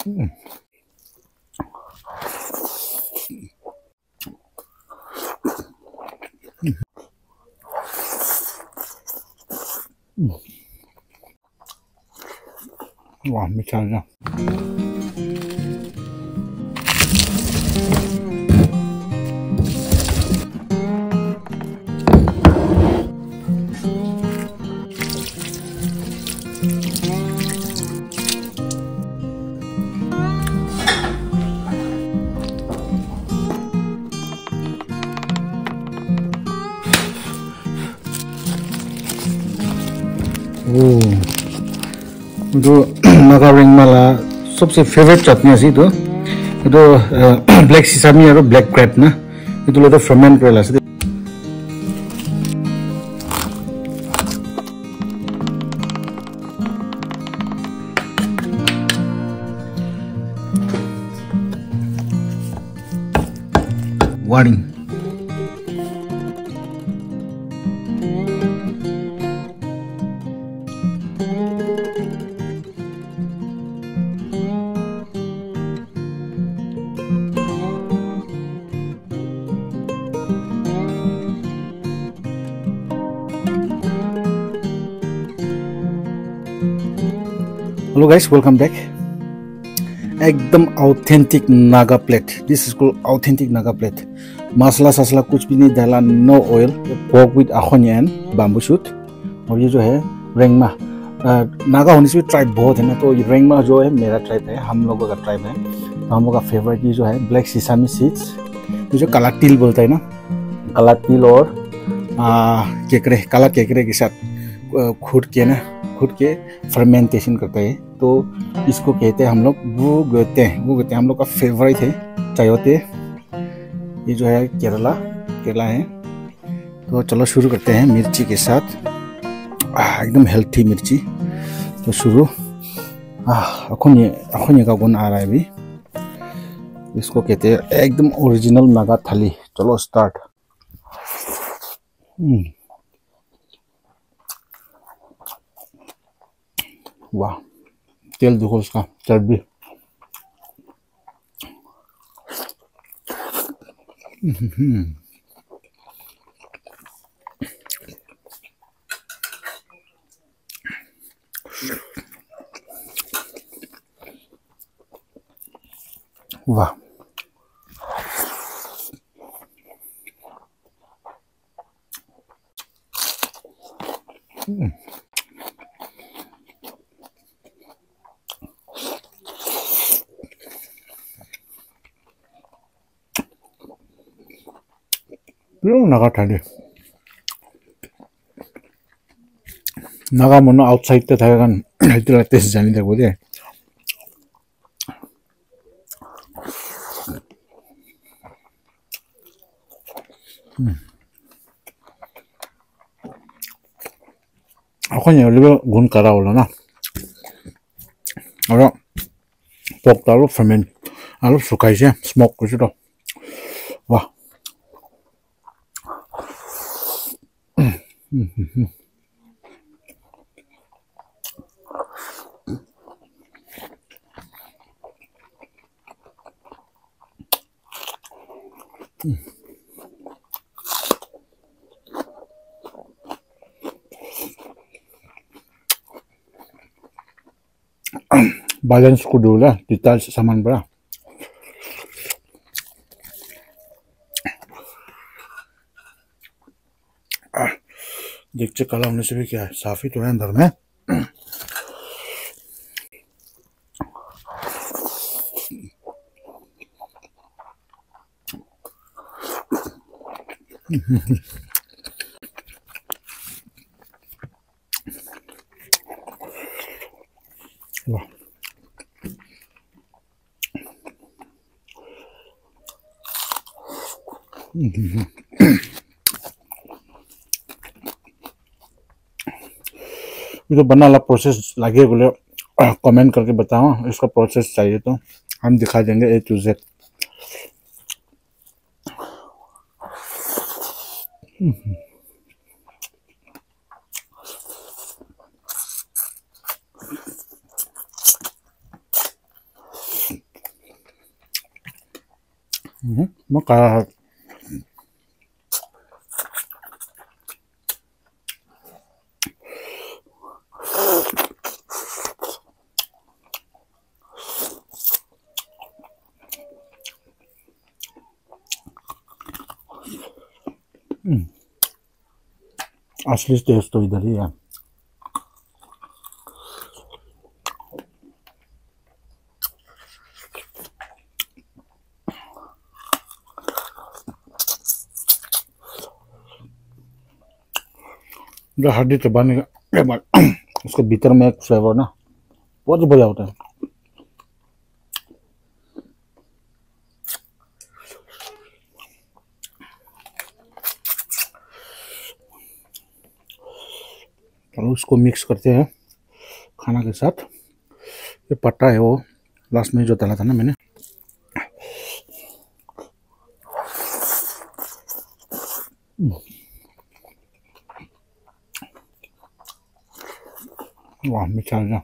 Wah, misalnya. itu naga ring mala सबसे favourite चटनी আছে itu black sesame আৰু black crab na itu lото ferment কৰিলা আছে warning Hello guys, welcome back. एकदम authentic Naga plate. This is called authentic Naga plate. मसाला ससला कुछ भी नहीं डाला, no oil. Pork with onion, bamboo shoot. और ये जो है रेंगमा. नागा होने से भी ट्राइब बहुत है ना, तो ये रेंगमा जो है मेरा ट्राइब है, हम लोगों का ट्राइब है. तो हम लोग का फेवरेट ये जो है ब्लैक सिसामी सीड्स, ये जो काला तिल बोलता है ना, काला तिल और केकरे, काला केकरे के साथ खूट के फर्मेंटेशन करते हैं, तो इसको कहते हैं हम लोग वो कहते हैं हम लोग का फेवरेट है चायोते. ये जो है केरला है. तो चलो शुरू करते हैं मिर्ची के साथ. एकदम हेल्थी मिर्ची. तो शुरू अखुन का गुण आ रहा है अभी. इसको कहते हैं एकदम ओरिजिनल नागा थाली. चलो स्टार्ट. वाह, तेल देखो उसका, चर्बी. वाह, नागा थाली. नागा मन आउटसाइड तो था कारण इतना टेस्ट जानी था बोले. अखुन ये गुण करा होला ना. और पोक तालो फर्मेंट आलो सुखाई से स्मोक कर तो. वाह. Balance ko dulu lah detail saman bra. देखते कला होने से भी क्या है, साफ ही तो है अंदर में. वाह. ये तो बनने वाला प्रोसेस लगे बोले कमेंट करके बताओ. इसका प्रोसेस चाहिए तो हम दिखा देंगे A to Z. Maka असली टेस्ट तो इधर ही है। जो हड्डी चबाने के बाद उसके भीतर में एक फ्लेवर ना बहुत ही बढ़िया होता है। और उसको मिक्स करते हैं खाना के साथ। ये पट्टा है वो लास्ट में जो डाला था ना मैंने। वाह मीठा है।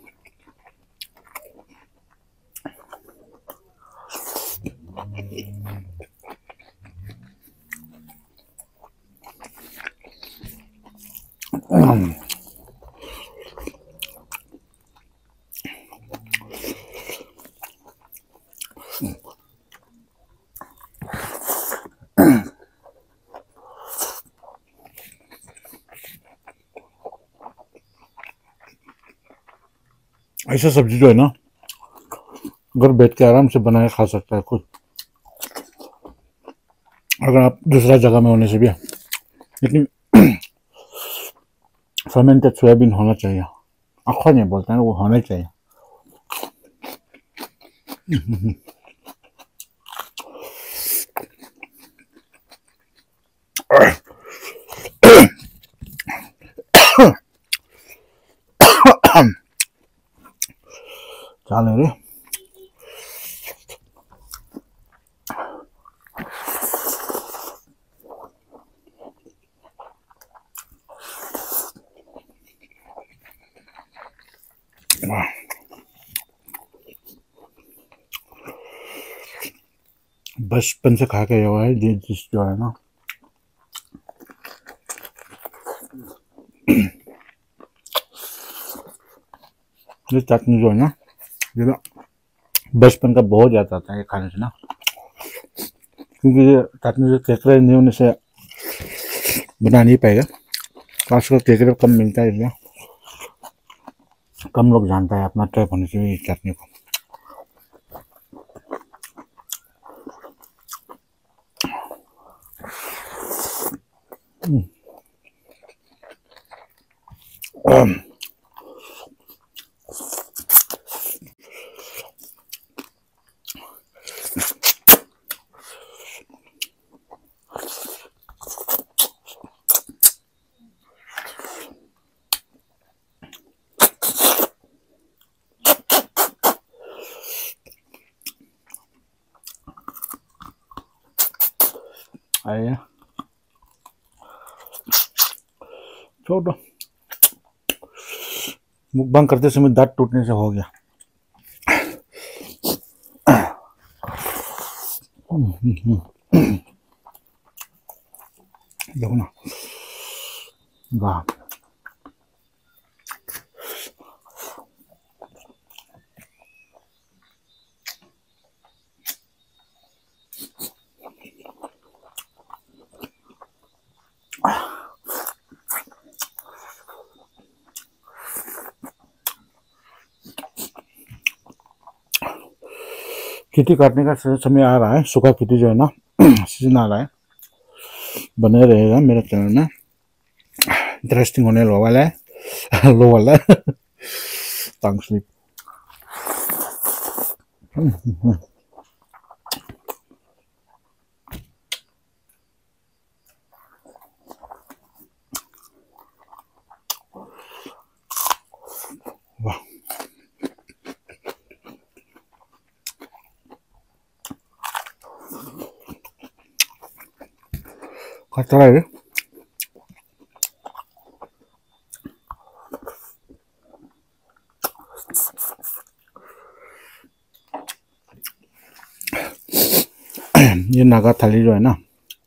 ऐसा सब्जी जो है ना घर बैठ के आराम से बना के खा सकता है खुद, अगर आप दूसरा जगह में होने से भी। लेकिन फर्मेंटेड सोयाबीन होना चाहिए, अखा नहीं बोलते हैं वो होना चाहिए। चाले रे बचपन से खा के हुआ है ये डिश जो है ना। ये चटनी जो है ना ये ना बचपन का बहुत ज्यादा आता है खाने से ना, क्योंकि ये चटनी से केकड़े नहीं होने से बना नहीं पाएगा। आजकल केकड़े कम मिलता है इसलिए कम लोग जानता है अपना ट्राइब होने से इस चटनी को। आइए छोड़ दो, मुकबांग करते समय दांत टूटने से हो गया। देखो ना, वाह खेती काटने का समय आ रहा है, सूखा खेती जो है ना सीजन आ रहा है। बने रहेगा मेरे चैनल में, इंटरेस्टिंग होने वाला है लो वाला है टंग स्लिप। वाह खतरा है। ये नागा थाली जो है ना,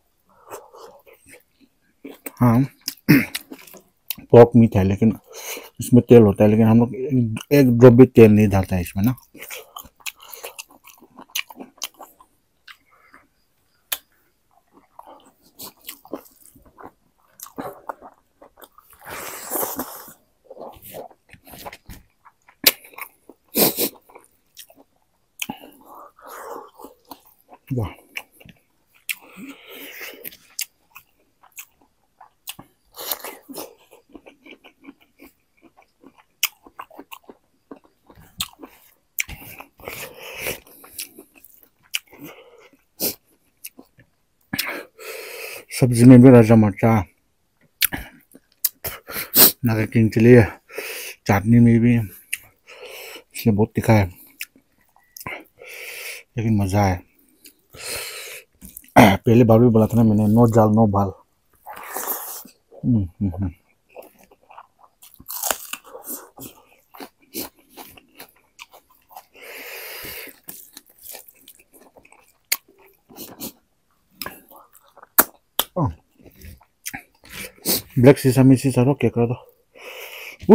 हाँ पोर्क मीट है लेकिन इसमें तेल होता है, लेकिन हम लोग एक ड्रॉप भी तेल नहीं डालता है इसमें ना। वाह, सब्जी में भी राजा मरचा, नागा किंग चिली, चटनी में भी इसलिए बहुत तीखा है लेकिन मज़ा है। पहले बार भी बोला था ना मैंने, नो जाल नो भाल। ब्लैक सीसामी सी सरो क्या कर दो।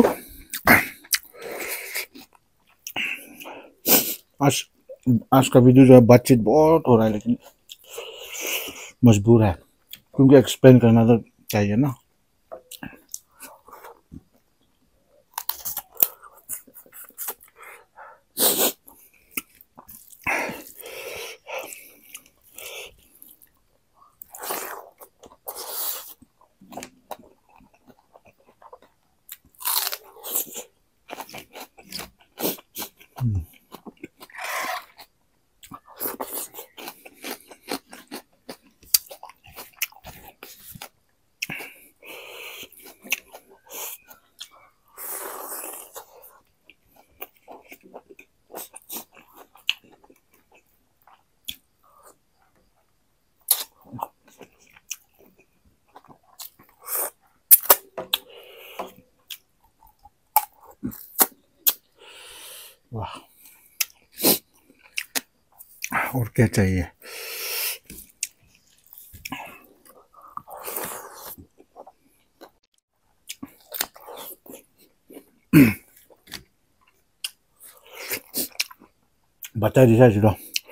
आज का वीडियो जो है बातचीत बहुत हो रहा है, लेकिन मजबूर है क्योंकि एक्सप्लेन करना तो चाहिए ना। वाह, और क्या चाहिए। बता दीजिए जीरो।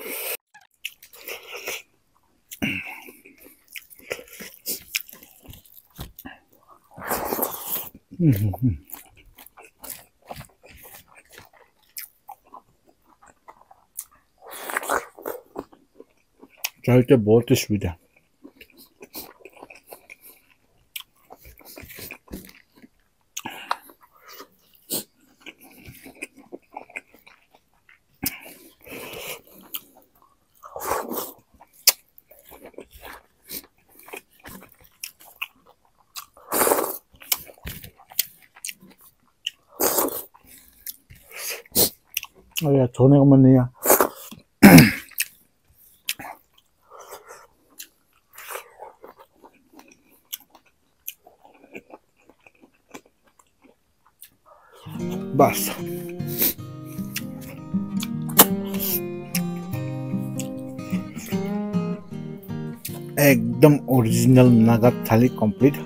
चाय तो बहुत ही स्वीट है। अरे छोड़ने का मन नहीं है। बस एकदम ओरिजिनल नागा थाली कंप्लीट।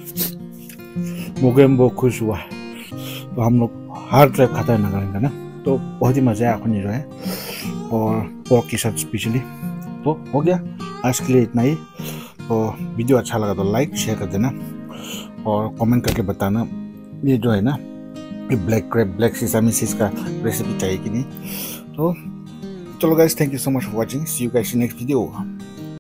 मुझे बहुत खुश हुआ। तो हम लोग हर ट्राइब खाता है नागालैंड का ना, तो बहुत ही मज़ा आया अपनी जो है, और पोर्क के साथ स्पेशली। तो हो गया आज के लिए इतना ही। तो वीडियो अच्छा लगा तो लाइक शेयर कर देना और कमेंट करके बताना ये जो है ना, ये ब्लैक क्रैब ब्लैक सीसामी सीज का रेसिपी चाहिए कि नहीं। तो चलो guys, thank you so much for watching, see you guys in next video.